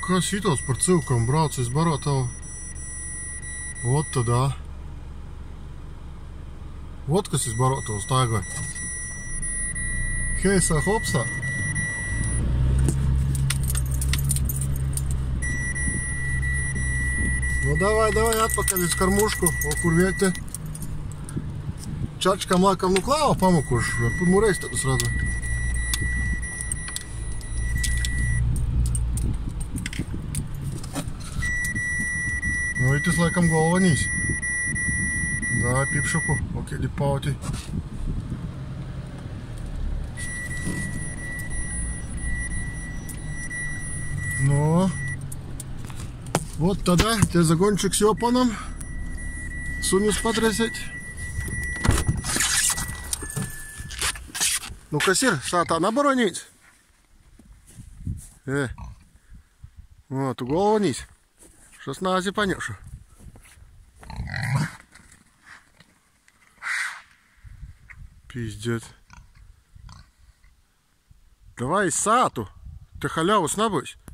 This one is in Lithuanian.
kas šitos par cilkam brauc iz Baratavu? Vot tādā. Vot kas iz Baratavu staigāja. Heisa hopsa. Nu davai atpakaļ iz karmušku, o kur viete. Čačkam laikam nu klāva pamukuši, ar pirmo reizi tad es redzu. Nu, itis laikam galvanīs. Dāj pipšuku, okēdi pauti. Nu, вот тогда te zagončik s jopanam. Suņus patresēt. Nu, kas ir? Sātā nabaronīts? O, tu galvanīs. Šos nāzi paņemšu. Пиздец. Давай сату. Ты халяву снабудь.